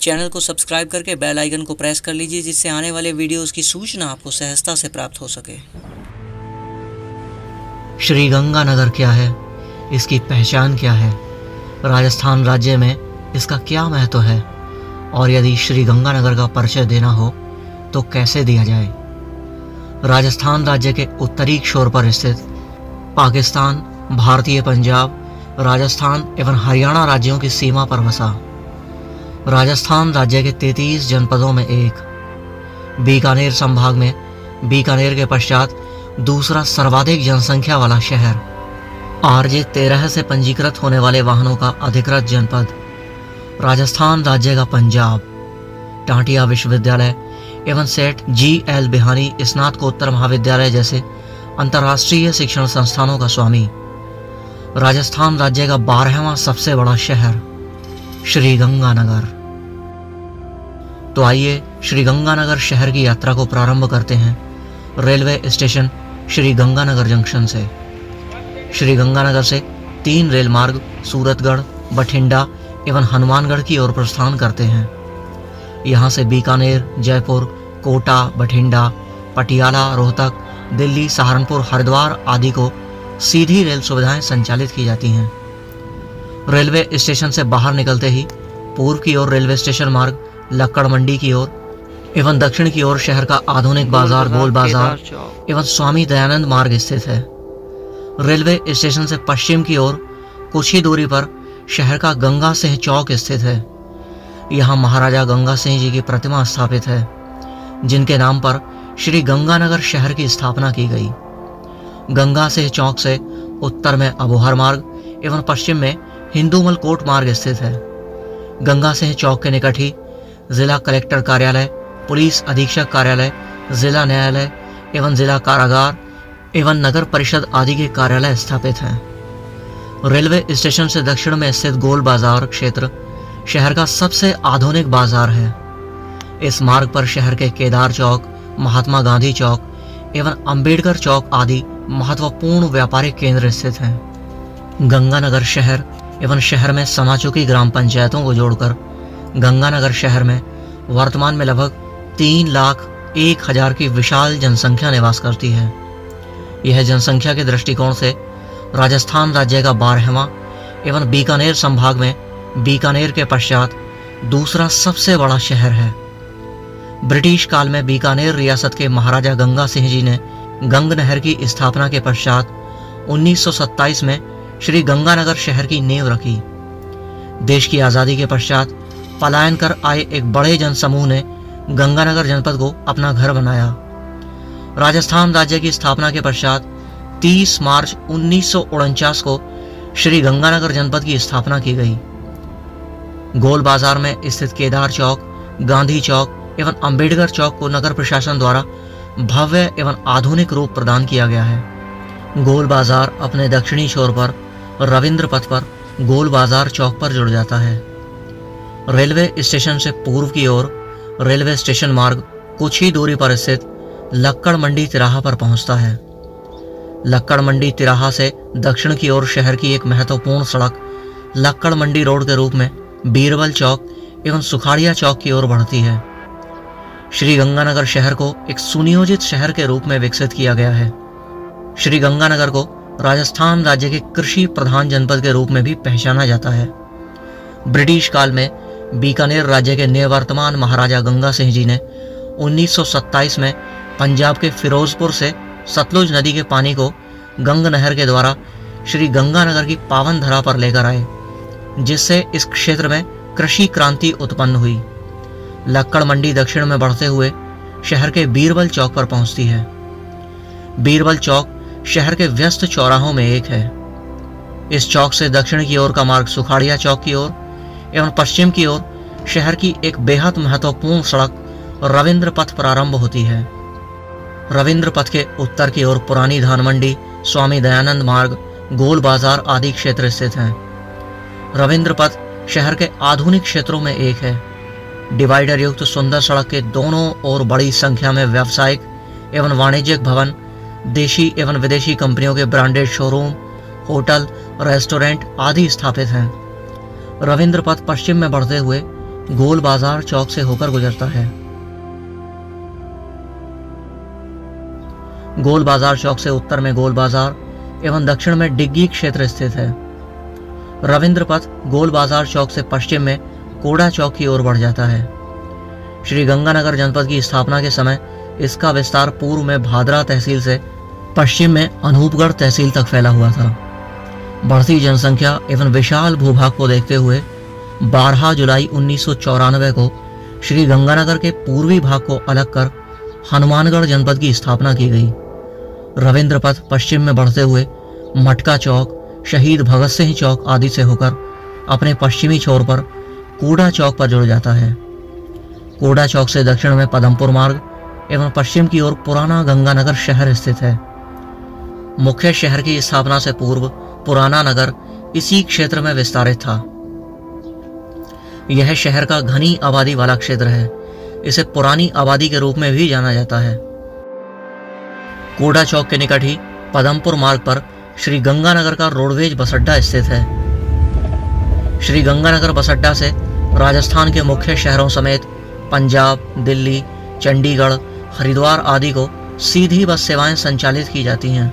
Channel को subscribe करके bell icon को प्रेस कर लीजिए, जिससे आने वाले वीडियोस की सूचना आपको सहजता से प्राप्त हो सके। श्री गंगानगर क्या है, इसकी पहचान क्या है, राजस्थान राज्य में इसका क्या महत्व है, और यदि श्री गंगानगर का परिचय देना हो तो कैसे दिया जाए। राजस्थान राज्य के उत्तरी छोर पर स्थित पाकिस्तान, भारतीय पंजाब, राजस्थान एवं हरियाणा राज्यों की सीमा पर बसा राजस्थान राज्य के 33 जनपदों में एक, बीकानेर संभाग में बीकानेर के पश्चात दूसरा सर्वाधिक जनसंख्या वाला शहर, RJ 13 से पंजीकृत होने वाले वाहनों का अधिकृत जनपद, राजस्थान राज्य का पंजाब, टाटिया विश्वविद्यालय एवं सेठ GL बिहानी स्नातकोत्तर महाविद्यालय जैसे अंतर्राष्ट्रीय शिक्षण संस्थानों का स्वामी, राजस्थान राज्य का 12वां सबसे बड़ा शहर श्री गंगानगर। तो आइए श्री गंगानगर शहर की यात्रा को प्रारंभ करते हैं railway station Shri Ganganagar junction से। श्री गंगानगर से 3 रेल मार्ग सूरतगढ़, बठिंडा एवं हनुमानगढ़ की ओर प्रस्थान करते हैं। यहाँ से बीकानेर, जयपुर, कोटा, बठिंडा, पटियाला, रोहतक, दिल्ली, सहारनपुर, हरिद्वार आदि को सीधी रेल सुविधाएं संचालित की जाती हैं। रेलवे स्टेशन से बाहर निकलते ही पूर्व की ओर रेलवे स्टेशन मार्ग लक्कड़ मंडी की ओर एवं दक्षिण की ओर शहर का आधुनिक बाजार गोल बाजार एवं स्वामी दयानंद मार्ग स्थित है। रेलवे स्टेशन से पश्चिम की ओर कुछ ही दूरी पर शहर का गंगा सिंह चौक स्थित है। यहाँ महाराजा गंगा सिंह जी की प्रतिमा स्थापित है, जिनके नाम पर श्री गंगानगर शहर की स्थापना की गई। गंगा सिंह चौक से उत्तर में अबोहर मार्ग एवं पश्चिम में हिंदूमल कोट मार्ग स्थित है। गंगा सिंह चौक के निकट ही जिला कलेक्टर कार्यालय, पुलिस अधीक्षक कार्यालय, जिला न्यायालय एवं जिला कारागार एवं नगर परिषद आदि के कार्यालय स्थापित हैं। रेलवे स्टेशन से दक्षिण में स्थित गोल बाजार क्षेत्र शहर का सबसे आधुनिक बाजार है। इस मार्ग पर शहर के केदार चौक, महात्मा गांधी चौक एवं अंबेडकर चौक आदि महत्वपूर्ण व्यापारिक केंद्र स्थित हैं। गंगानगर शहर एवं शहर में समा चुकी ग्राम पंचायतों को जोड़कर गंगानगर शहर में वर्तमान में लगभग 3,01,000 की विशाल जनसंख्या निवास करती है। यह जनसंख्या के दृष्टिकोण से राजस्थान राज्य का 12वां एवं बीकानेर संभाग में बीकानेर के पश्चात दूसरा सबसे बड़ा शहर है। ब्रिटिश काल में बीकानेर रियासत के महाराजा गंगा सिंह जी ने गंग नहर की स्थापना के पश्चात 1927 में श्री गंगानगर शहर की नींव रखी। देश की आज़ादी के पश्चात पलायन कर आए एक बड़े जनसमूह ने गंगानगर जनपद को अपना घर बनाया। राजस्थान राज्य की स्थापना के पश्चात 30 मार्च 1949 को श्री गंगानगर जनपद की स्थापना की गई। गोल बाजार में स्थित केदार चौक, गांधी चौक एवं अंबेडकर चौक को नगर प्रशासन द्वारा भव्य एवं आधुनिक रूप प्रदान किया गया है। गोल बाजार अपने दक्षिणी छोर पर रविंद्र पथ पर गोल बाजार चौक पर जुड़ जाता है। रेलवे स्टेशन से पूर्व की ओर रेलवे स्टेशन मार्ग कुछ ही दूरी पर स्थित लक्कड़ मंडी तिराहा पर पहुंचता है। लक्कड़ मंडी तिराहा से दक्षिण की ओर शहर की एक महत्वपूर्ण सड़क लक्कड़ मंडी रोड के रूप में बीरबल चौक एवं सुखाड़िया चौक की ओर बढ़ती है। श्री गंगानगर शहर को एक सुनियोजित शहर के रूप में विकसित किया गया है। श्री गंगानगर को राजस्थान राज्य के कृषि प्रधान जनपद के रूप में भी पहचाना जाता है। ब्रिटिश काल में बीकानेर राज्य के निवर्तमान महाराजा गंगा सिंह जी ने 1927 में पंजाब के फिरोजपुर से सतलुज नदी के पानी को गंग नहर के द्वारा श्री गंगानगर की पावन धरा पर लेकर आए, जिससे इस क्षेत्र में कृषि क्रांति उत्पन्न हुई। लक्कड़ मंडी दक्षिण में बढ़ते हुए शहर के बीरबल चौक पर पहुंचती है। बीरबल चौक शहर के व्यस्त चौराहों में एक है। इस चौक से दक्षिण की ओर का मार्ग सुखाड़िया चौक की ओर एवं पश्चिम की ओर शहर की एक बेहद महत्वपूर्ण सड़क रविंद्र पथ प्रारंभ होती है। रविंद्र पथ के उत्तर की ओर पुरानी धान मंडी, स्वामी दयानंद मार्ग, गोल बाजार आदि क्षेत्र स्थित हैं। रविंद्र पथ शहर के आधुनिक क्षेत्रों में एक है। डिवाइडर युक्त सुंदर सड़क के दोनों ओर बड़ी संख्या में व्यावसायिक एवं वाणिज्यिक भवन, देशी एवं विदेशी कंपनियों के ब्रांडेड शोरूम, होटल, रेस्टोरेंट आदि स्थापित हैं। रविंद्र पथ पश्चिम में बढ़ते हुए गोल बाजार चौक से होकर गुजरता है। गोल बाजार चौक से उत्तर में गोल बाजार एवं दक्षिण में डिग्गी क्षेत्र स्थित है। रविंद्र पथ गोल बाजार चौक से पश्चिम में कोड़ा चौक की ओर बढ़ जाता है। श्री गंगानगर जनपद की स्थापना के समय इसका विस्तार पूर्व में भादरा तहसील से पश्चिम में अनूपगढ़ तहसील तक फैला हुआ था। बढ़ती जनसंख्या एवं विशाल भूभाग को देखते हुए 12 जुलाई 1994 को श्री गंगानगर के पूर्वी भाग को अलग कर हनुमानगढ़ जनपद की स्थापना की गई। रविंद्र पथ पश्चिम में बढ़ते हुए मटका चौक, शहीद भगत सिंह चौक आदि से होकर अपने पश्चिमी छोर पर कूड़ा चौक पर जुड़ जाता है। कूड़ा चौक से दक्षिण में पदमपुर मार्ग एवं पश्चिम की ओर पुराना गंगानगर शहर स्थित है। मुख्य शहर की स्थापना से पूर्व पुराना नगर इसी क्षेत्र में विस्तारित था। यह शहर का घनी आबादी वाला क्षेत्र है। इसे पुरानी आबादी के रूप में भी जाना जाता है। कूड़ा चौक के निकट ही पदमपुर मार्ग पर श्री गंगानगर का रोडवेज बस अड्डा स्थित है। श्री गंगानगर बस अड्डा से राजस्थान के मुख्य शहरों समेत पंजाब, दिल्ली, चंडीगढ़, हरिद्वार आदि को सीधी बस सेवाएं संचालित की जाती हैं।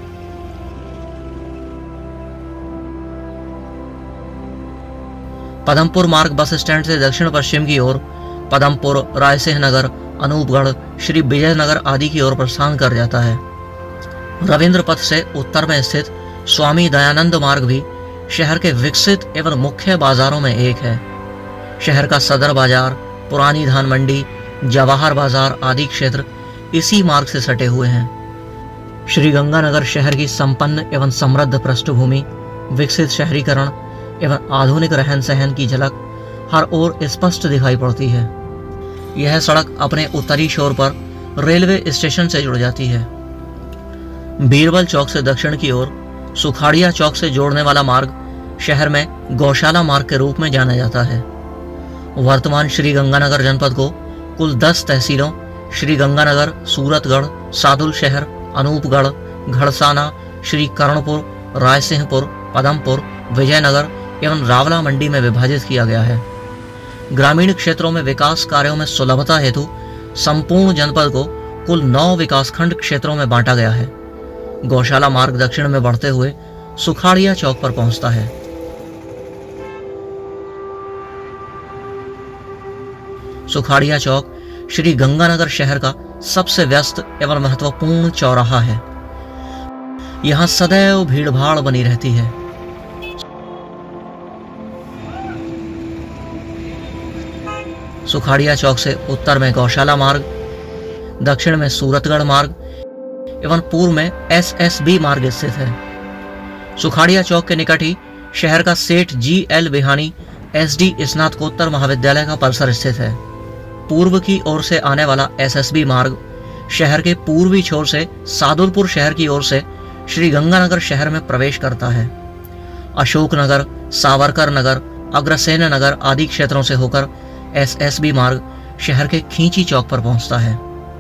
पदमपुर मार्ग बस स्टैंड से दक्षिण पश्चिम की ओर पदमपुर, रायसिंह नगर, अनूपगढ़, श्री विजयनगर आदि की ओर प्रस्थान कर जाता है। रविंद्र पथ से उत्तर में स्थित स्वामी दयानंद मार्ग भी शहर के विकसित एवं मुख्य बाजारों में एक है। शहर का सदर बाजार, पुरानी धान मंडी, जवाहर बाजार आदि क्षेत्र इसी मार्ग से सटे हुए हैं। श्री गंगानगर शहर की संपन्न एवं समृद्ध पृष्ठभूमि, विकसित शहरीकरण एवं आधुनिक रहन सहन की झलक हर ओर स्पष्ट दिखाई पड़ती है। यह सड़क अपने उत्तरी छोर पर रेलवे स्टेशन से जुड़ जाती है। बीरबल चौक से दक्षिण की ओर सुखाड़िया चौक से जोड़ने वाला मार्ग शहर में गौशाला मार्ग के रूप में जाना जाता है। वर्तमान श्री गंगानगर जनपद को कुल 10 तहसीलों श्री गंगानगर, सूरतगढ़, सादुल शहर, अनूपगढ़, घड़साना, श्री कर्णपुर, रायसिंहपुर, पदमपुर, विजयनगर एवं रावला मंडी में विभाजित किया गया है। ग्रामीण क्षेत्रों में विकास कार्यों में सुलभता हेतु संपूर्ण जनपद को कुल 9 विकासखंड क्षेत्रों में बांटा गया है। गौशाला मार्ग दक्षिण में बढ़ते हुए सुखाड़िया चौक पर पहुंचता है। सुखाड़िया चौक श्री गंगानगर शहर का सबसे व्यस्त एवं महत्वपूर्ण चौराहा है। यहां सदैव भीड़भाड़ बनी रहती है। सुखाड़िया चौक से उत्तर में गौशाला मार्ग, दक्षिण में सूरतगढ़ मार्ग एवं पूर्व में SSB मार्ग स्थित है। सुखाड़िया चौक के निकट ही शहर का सेठ GL बिहानी SD स्नातकोत्तर महाविद्यालय का परिसर स्थित है। पूर्व की ओर से आने वाला SSB मार्ग शहर के पूर्वी छोर से सादुलपुर शहर की ओर से श्री गंगानगर शहर में प्रवेश करता है। अशोकनगर, सावरकर नगर, अग्रसेन नगर आदि क्षेत्रों से होकर SSB मार्ग शहर के खींची चौक पर पहुंचता है।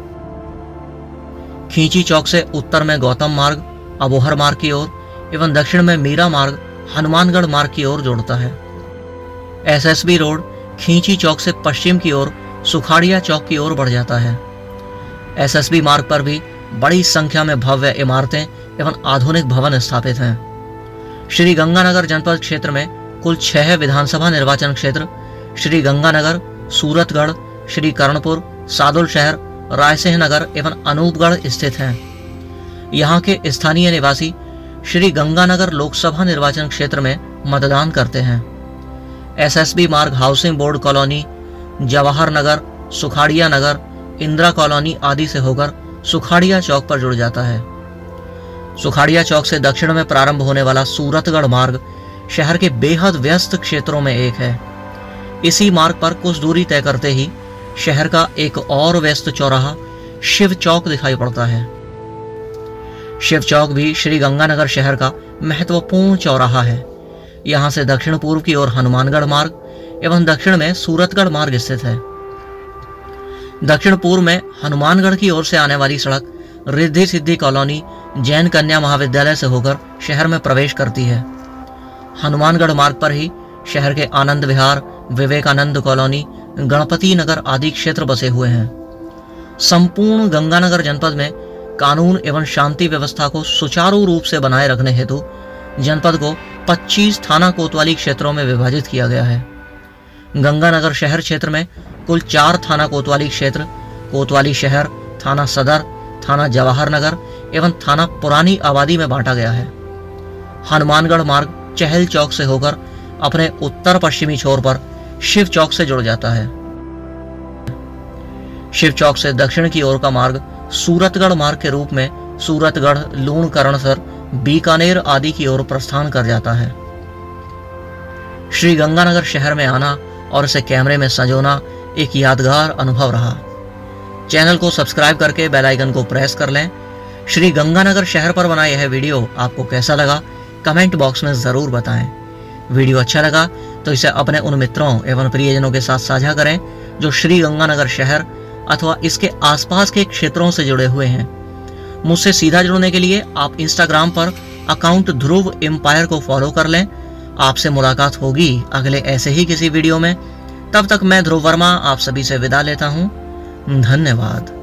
खींची चौक से उत्तर में गौतम मार्ग अबोहर मार्ग की ओर एवं दक्षिण में मीरा मार्ग हनुमानगढ़ मार्ग की ओर जोड़ता है। SSB रोड खींची चौक से पश्चिम की ओर सुखाड़िया चौक की ओर बढ़ जाता है। SSB मार्ग पर भी बड़ी संख्या में भव्य इमारतें एवं आधुनिक भवन स्थापित हैं। श्री गंगानगर जनपद क्षेत्र में कुल 6 विधानसभा निर्वाचन क्षेत्र श्री गंगानगर, सूरतगढ़, श्री कर्णपुर, सादुल शहर, रायसिंह नगर एवं अनूपगढ़ स्थित हैं। यहाँ के स्थानीय निवासी श्री गंगानगर लोकसभा निर्वाचन क्षेत्र में मतदान करते हैं। SSB मार्ग housing board colony, Jawahar Nagar, Sukhadia Nagar, Indira colony आदि से होकर सुखाड़िया चौक पर जुड़ जाता है। सुखाड़िया चौक से दक्षिण में प्रारंभ होने वाला सूरतगढ़ मार्ग शहर के बेहद व्यस्त क्षेत्रों में एक है। इसी मार्ग पर कुछ दूरी तय करते ही शहर का एक और व्यस्त चौराहा शिव चौक दिखाई पड़ता है। शिव चौक भी श्री गंगानगर शहर का महत्वपूर्ण चौराहा है। यहाँ से दक्षिण पूर्व की ओर हनुमानगढ़ मार्ग एवं दक्षिण में सूरतगढ़ मार्ग स्थित है। दक्षिण पूर्व में हनुमानगढ़ की ओर से आने वाली सड़क रिद्धि सिद्धि कॉलोनी जैन कन्या महाविद्यालय से होकर शहर में प्रवेश करती है। हनुमानगढ़ मार्ग पर ही शहर के आनंद विहार, विवेकानंद कॉलोनी, गणपति नगर आदि क्षेत्र बसे हुए हैं। संपूर्ण गंगानगर जनपद में कानून एवं शांति व्यवस्था को सुचारू रूप से बनाए रखने हेतु जनपद को 25 थाना कोतवाली क्षेत्रों में विभाजित किया गया है। गंगानगर शहर क्षेत्र में कुल 4 थाना कोतवाली क्षेत्र, कोतवाली शहर, थाना सदर, थाना जवाहर नगर एवं थाना पुरानी आबादी में बांटा गया है। हनुमानगढ़ मार्ग चहल चौक से होकर अपने उत्तर पश्चिमी छोर पर शिव चौक से जुड़ जाता है। शिव चौक से दक्षिण की ओर का मार्ग सूरतगढ़ मार्ग के रूप में सूरतगढ़, लूणकरणसर, बीकानेर आदि की ओर प्रस्थान कर जाता है। श्री गंगानगर शहर में आना और इसे कैमरे में संजोना एक यादगार अनुभव रहा। चैनल को सब्सक्राइब करके बेल आइकन को प्रेस कर लें। श्री गंगानगर शहर पर बना यह वीडियो आपको कैसा लगा कमेंट बॉक्स में जरूर बताएं। वीडियो अच्छा लगा तो इसे अपने उन मित्रों एवं प्रियजनों के साथ साझा करें जो श्री गंगानगर शहर अथवा इसके आसपास के क्षेत्रों से जुड़े हुए हैं। मुझसे सीधा जुड़ने के लिए आप इंस्टाग्राम पर अकाउंट ध्रुव एम्पायर को फॉलो कर लें। आपसे मुलाकात होगी अगले ऐसे ही किसी वीडियो में। तब तक मैं ध्रुव वर्मा आप सभी से विदा लेता हूं। धन्यवाद।